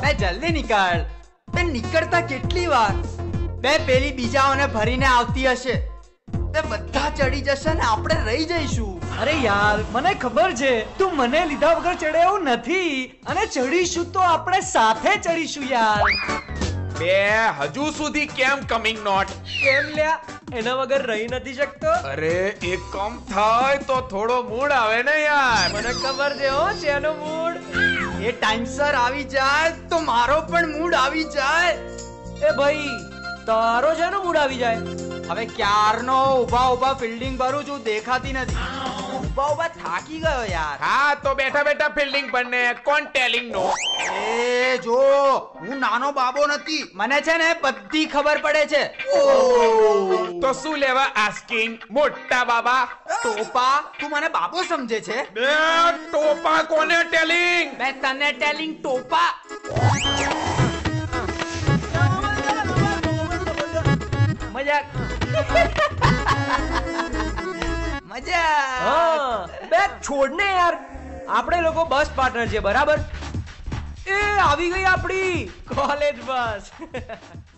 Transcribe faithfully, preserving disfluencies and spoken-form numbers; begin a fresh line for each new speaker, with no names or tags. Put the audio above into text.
બે જલ્દી નીકળ. બે નીકળતા કેટલી વાર? બે પેલી બીજાઓને ભરીને આવતી હશે. બે બધા ચડી જશે ને આપણે રહી જઈશું.
અરે યાર મને ખબર છે તું મને લીધા વગર ચડે એવું નથી, અને ચડીશું તો આપણે સાથે ચડીશું યાર.
બે હજુ સુધી કેમ કમિંગ નોટ?
કેમ લ્યા, એના વગર રહી નથી શકતો?
અરે એક કામ થાય તો થોડો મૂડ આવે ને યાર.
મને ખબર છે હો શેનો મૂડ.
એ ટાઈમસર આવી જાય તો મારો પણ મૂડ આવી જાય.
એ ભાઈ તારો શેનો મૂડ આવી જાય?
હવે ક્યારનો ઉભા ઉભા ફિલ્ડિંગ ભરું છું, દેખાતી નથી. ઉભા ઉભા થાકી ગયો યાર.
હા તો બેઠા બેઠા ફિલ્ડિંગ પર ને કોણ ટેલિંગ નો?
એ જો હું નાનો બાબો નથી, મને છે ને બધી ખબર પડે છે.
તો શું લેવા આસ્કિંગ મોટા બાબા?
ટોપા, તું મને બાબો સમજે છે?
બે ટોપા કોને ટેલિંગ?
બે તને ટેલિંગ ટોપા.
મજાક.
મજા.
હા બે છોડ ને યાર, આપણે લોકો બસ પાર્ટનર છે બરાબર? એ આવી ગઈ આપણી કોલેજ બસ.